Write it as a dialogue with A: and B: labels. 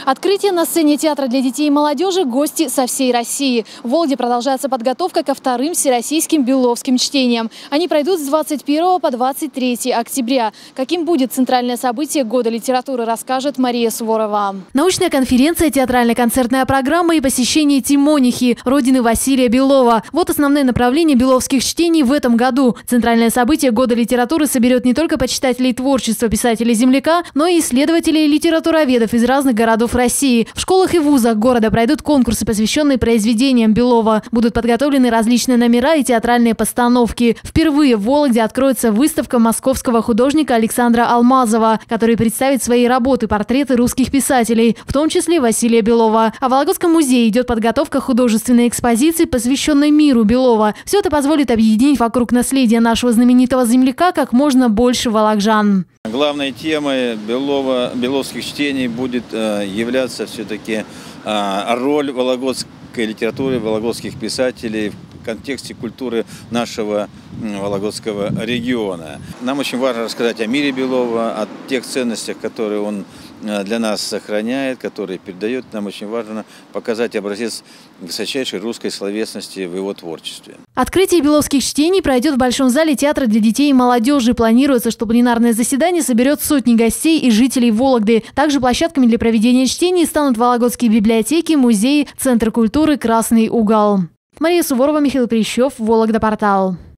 A: Открытие на сцене театра для детей и молодежи – гости со всей России. В Вологде продолжается подготовка ко вторым всероссийским беловским чтениям. Они пройдут с 21 по 23 октября. Каким будет центральное событие года литературы, расскажет Мария Суворова. Научная конференция, театральная концертная программа и посещение Тимонихи, родины Василия Белова. Вот основные направления беловских чтений в этом году. Центральное событие года литературы соберет не только почитателей творчества писателя-земляка, но и исследователей и литературоведов из разных городов России. В школах и вузах города пройдут конкурсы, посвященные произведениям Белова. Будут подготовлены различные номера и театральные постановки. Впервые в Вологде откроется выставка московского художника Александра Алмазова, который представит свои работы, портреты русских писателей, в том числе Василия Белова. А в Вологодском музее идет подготовка художественной экспозиции, посвященной миру Белова. Все это позволит объединить вокруг наследия нашего знаменитого земляка как можно больше волокжан.
B: Главной темой беловских чтений будет являться все-таки роль вологодской литературы, вологодских писателей в контексте культуры нашего вологодского региона. Нам очень важно рассказать о мире Белова, о тех ценностях, которые он для нас сохраняет, которые передает. Нам очень важно показать образец высочайшей русской словесности в его творчестве. Открытие
A: беловских чтений пройдет в Большом зале театра для детей и молодежи. Планируется, что пленарное заседание соберет сотни гостей и жителей Вологды. Также площадками для проведения чтений станут вологодские библиотеки, музеи, Центр культуры «Красный угол». Мария Суворова, Михаил Прищев, Вологда Портал.